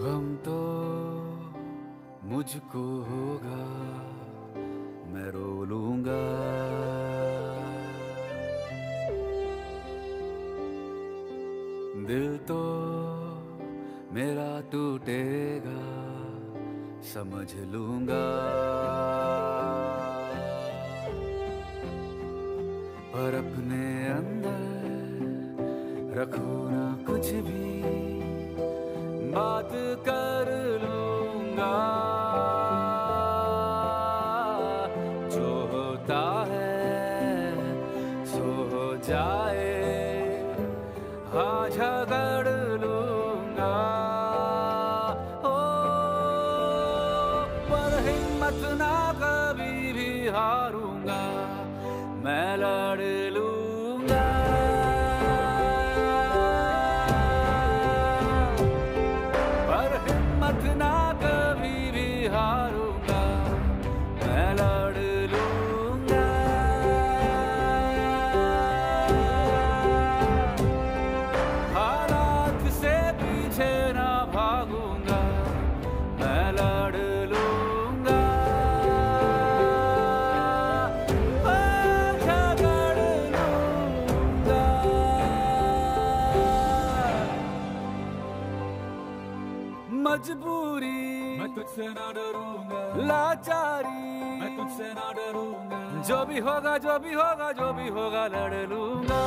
गम तो मुझको होगा, मैं रो लूंगा। दिल तो मेरा टूटेगा, समझ लूंगा। पर अपने अंदर रखो ना कुछ भी, बात कर लूंगा। जो होता है सो हो जाए, हाँ झगड़ लूंगा। ओ पर हिम्मत ना कभी भी हारूंगा, मैं लड़ लूंगा। पर हिम्मत ना कभी भी हारूंगा, मैं लड़ लूंगा। हालात से पीछे ना भागूंगा, मैं लड़ लूंगा। मजबूरी मैं तुझसे ना डरूंगा, लाचारी मैं तुझसे ना डरूंगा। जो भी होगा जो भी होगा जो भी होगा लड़ लूंगा।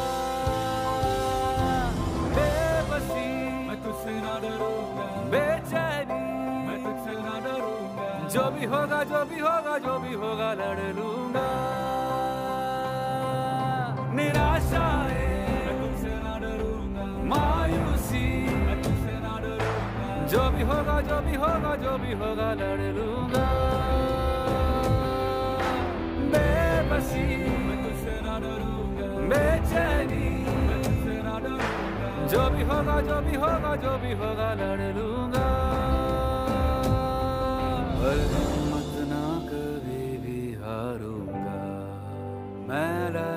बेबसी मैं तुझसे ना डरूंगा, बेचैनी मैं तुझसे ना डरूंगा। जो भी होगा जो भी होगा जो भी होगा लड़ लूंगा। निराशाएं मैं तुझसे ना डरूंगा, मायूसी मैं तुझसे ना डरूंगा। जो भी होगा जो भी होगा जो भी होगा लड़ लूंगा। बेबसी मैं तुझसे ना डरूंगा, बेचैनी मैं तुझसे ना डरूंगा। जो भी होगा जो भी होगा जो भी होगा लड़ लूंगा। पर हिम्मत ना कभी भी हारूंगा, मैं लड़